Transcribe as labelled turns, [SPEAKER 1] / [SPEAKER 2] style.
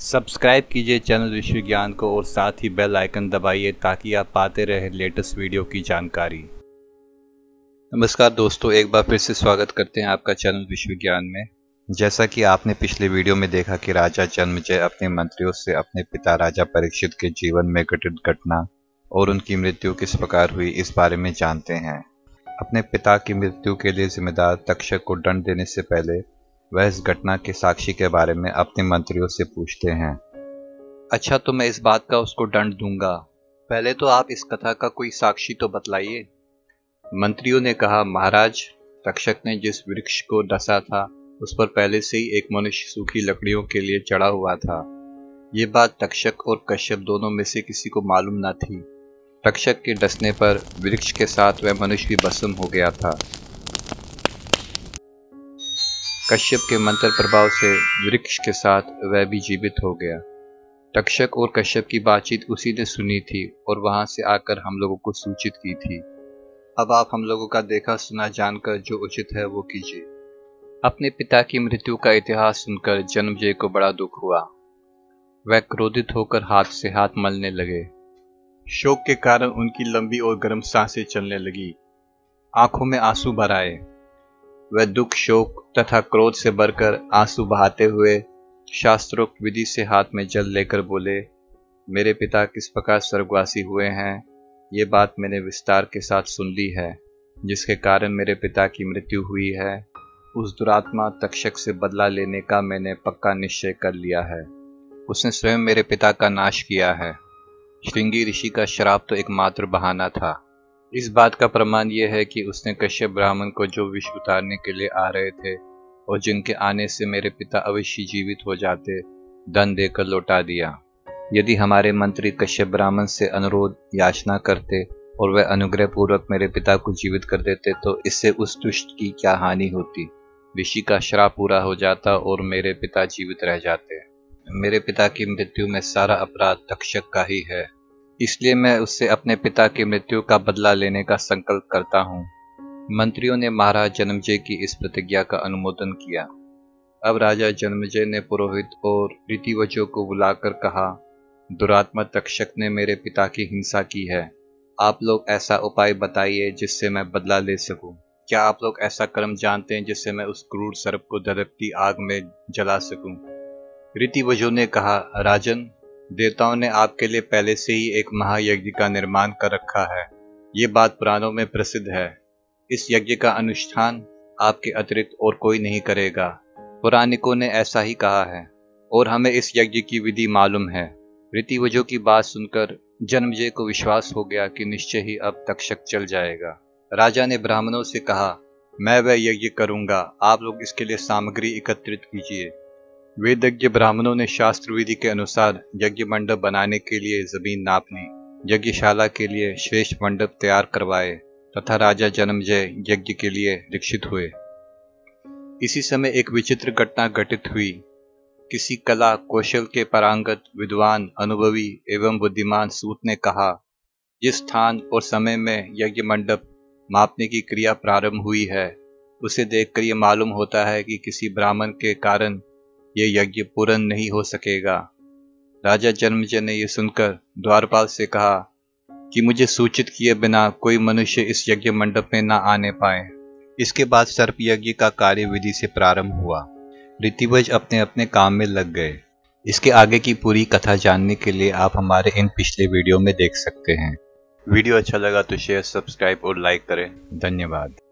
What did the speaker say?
[SPEAKER 1] Subscribe कीजिए channel विश्व ज्ञान को और साथ ही बेल आइकन दबाइए ताकि आप पाते रहे लेटेस्ट वीडियो की जानकारी। नमस्कार दोस्तों, एक बार फिर से स्वागत करते हैं आपका चैनल विश्व ज्ञान में। जैसा कि आपने पिछले वीडियो में देखा कि राजा जन्मेजय अपने मंत्रियों से अपने पिता राजा परीक्षित के जीवन में घटित घटना और उनकी मृत्यु किस प्रकार हुई इस बारे में जानते हैं। अपने पिता की मृत्यु के लिए जिम्मेदार तक्षक को दंड देने से पहले वह इस घटना के साक्षी के बारे में अपने मंत्रियों से पूछते हैं। अच्छा, तो मैं इस बात का उसको दंड दूंगा, पहले तो आप इस कथा का कोई साक्षी तो बतलाइए। मंत्रियों ने कहा, महाराज, तक्षक ने जिस वृक्ष को डसा था उस पर पहले से ही एक मनुष्य सूखी लकड़ियों के लिए चढ़ा हुआ था। ये बात तक्षक और कश्यप दोनों में से किसी को मालूम न थी। तक्षक के डसने पर वृक्ष के साथ वह मनुष्य भी भस्म हो गया था। कश्यप के मंत्र प्रभाव से वृक्ष के साथ वह भी जीवित हो गया। तक्षक और कश्यप की बातचीत उसी ने सुनी थी और वहां से आकर हम लोगों को सूचित की थी। अब आप हम लोगों का देखा सुना जानकर जो उचित है वो कीजिए। अपने पिता की मृत्यु का इतिहास सुनकर जन्मेजय को बड़ा दुख हुआ। वह क्रोधित होकर हाथ से हाथ मलने लगे। शोक के कारण उनकी लंबी और गर्म सांसें चलने लगी। आंखों में आंसू भर आए। वह दुख, शोक तथा क्रोध से भरकर आंसू बहाते हुए शास्त्रोक्त विधि से हाथ में जल लेकर बोले, मेरे पिता किस प्रकार स्वर्गवासी हुए हैं ये बात मैंने विस्तार के साथ सुन ली है। जिसके कारण मेरे पिता की मृत्यु हुई है उस दुरात्मा तक्षक से बदला लेने का मैंने पक्का निश्चय कर लिया है। उसने स्वयं मेरे पिता का नाश किया है। श्रृंगी ऋषि का श्राप तो एकमात्र बहाना था। इस बात का प्रमाण यह है कि उसने कश्यप ब्राह्मण को जो विष उतारने के लिए आ रहे थे और जिनके आने से मेरे पिता अवश्य जीवित हो जाते, धन देकर लौटा दिया। यदि हमारे मंत्री कश्यप ब्राह्मण से अनुरोध याचना करते और वह अनुग्रह पूर्वक मेरे पिता को जीवित कर देते तो इससे उस दुष्ट की क्या हानि होती। ऋषि का श्राप पूरा हो जाता और मेरे पिता जीवित रह जाते। मेरे पिता की मृत्यु में सारा अपराध तक्षक का ही है, इसलिए मैं उससे अपने पिता की मृत्यु का बदला लेने का संकल्प करता हूँ। मंत्रियों ने महाराज जन्मेजय की इस प्रतिज्ञा का अनुमोदन किया। अब राजा जन्मेजय ने पुरोहित और रीतिवजों को बुलाकर कहा, दुरात्मा तक्षक ने मेरे पिता की हिंसा की है। आप लोग ऐसा उपाय बताइए जिससे मैं बदला ले सकूं। क्या आप लोग ऐसा कर्म जानते हैं जिससे मैं उस क्रूर सर्प को दहकती आग में जला सकूं? रीतिवजों ने कहा, राजन, देवताओं ने आपके लिए पहले से ही एक महायज्ञ का निर्माण कर रखा है। ये बात पुराणों में प्रसिद्ध है। इस यज्ञ का अनुष्ठान आपके अतिरिक्त और कोई नहीं करेगा। पुराणिकों ने ऐसा ही कहा है और हमें इस यज्ञ की विधि मालूम है। रीतिवजों की बात सुनकर जन्मेजय को विश्वास हो गया कि निश्चय ही अब तक्षक चल जाएगा। राजा ने ब्राह्मणों से कहा, मैं वह यज्ञ करूंगा, आप लोग इसके लिए सामग्री एकत्रित कीजिए। वेदज्ञ ब्राह्मणों ने शास्त्र विधि के अनुसार यज्ञ मंडप बनाने के लिए जमीन नाप ली, यज्ञशाला के लिए श्रेष्ठ मंडप तैयार करवाए तथा राजा जन्मेजय यज्ञ के लिए दीक्षित हुए। इसी समय एक विचित्र घटना घटित हुई। किसी कला कौशल के पारंगत विद्वान, अनुभवी एवं बुद्धिमान सूत ने कहा, जिस स्थान और समय में यज्ञ मंडप मापने की क्रिया प्रारंभ हुई है उसे देखकर यह मालूम होता है कि किसी ब्राह्मण के कारण यह यज्ञ पूर्ण नहीं हो सकेगा। राजा जन्मेजय ने यह सुनकर द्वारपाल से कहा कि मुझे सूचित किए बिना कोई मनुष्य इस यज्ञ मंडप में न आने पाए। इसके बाद सर्प यज्ञ का कार्य विधि से प्रारंभ हुआ। रीतिवज अपने अपने काम में लग गए। इसके आगे की पूरी कथा जानने के लिए आप हमारे इन पिछले वीडियो में देख सकते हैं। वीडियो अच्छा लगा तो शेयर, सब्सक्राइब और लाइक करें। धन्यवाद।